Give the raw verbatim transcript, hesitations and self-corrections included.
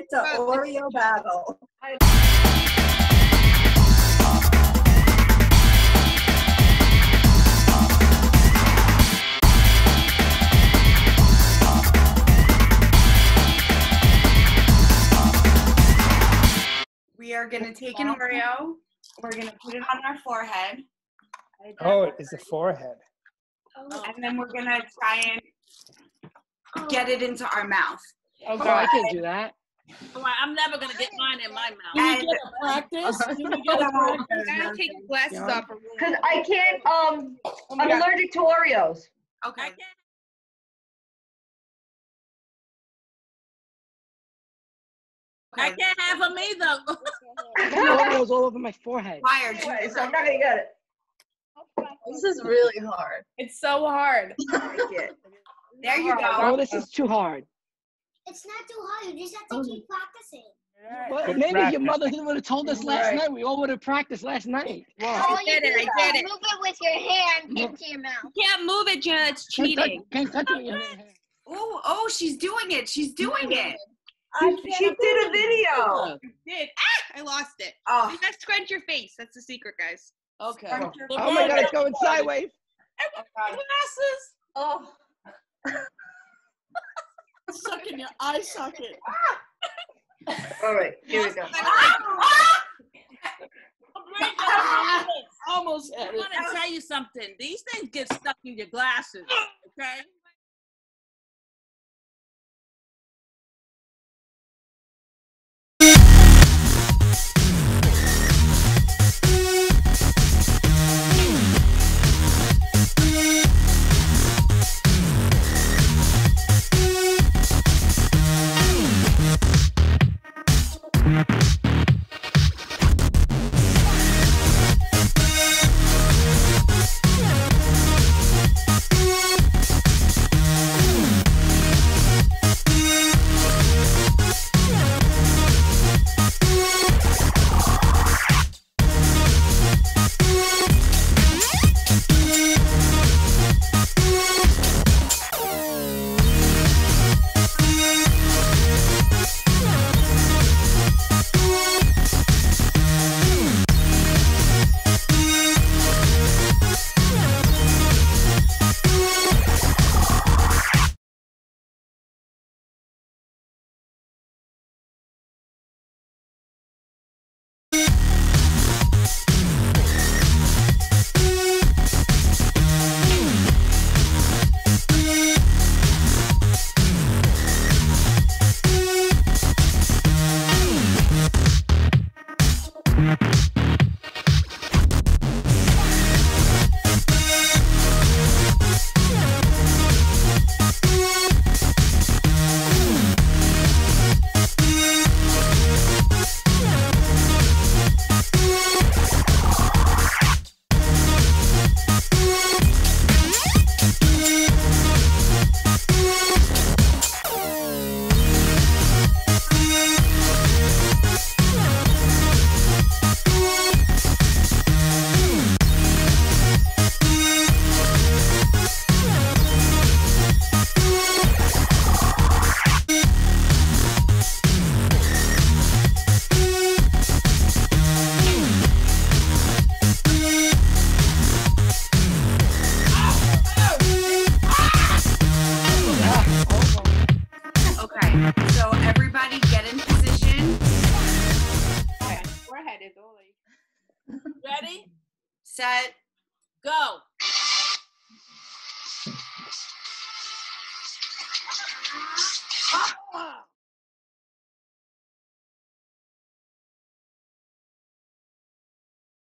It's an Oreo battle. We are going to take an Oreo. We're going to put it on our forehead. Oh, it is the forehead. And then we're going to try and get it into our mouth. Oh, I can't do that. All right, I'm never going to get mine in my mouth. And Can we get a practice? Can we get a practice? You gotta take your glasses off. Because I can't, um, I'm Yeah. allergic to Oreos. Okay. I can't. I can't have them either. Oreos all over my forehead. Fire. Anyway, so I'm not gonna get it. This is really hard. It's so hard. There you Oh, go. this is too hard. It's not too hard. You just have to keep practicing. Well, Good maybe practice. your mother would have told us last Right. night. We all would have practiced last night. Wow. All you did do it, I is did it. move it with your hand into your mouth. Can't move it, Jenna. It's Can't touch- cheating. Can't touch it with your hand. Oh, oh, she's doing it. She's doing it. She, she did a video. Did ah, I lost it. Oh, You gotta scrunch your face. That's the secret, guys. Okay. Oh my God, it's going sideways. Glasses. Oh. Suck in your eye socket. All right, here we go. Almost had I it. want to tell you something. These things get stuck in your glasses. Okay. okay. So everybody get in position. Forehead is all like. Ready? Set. Go. Ah!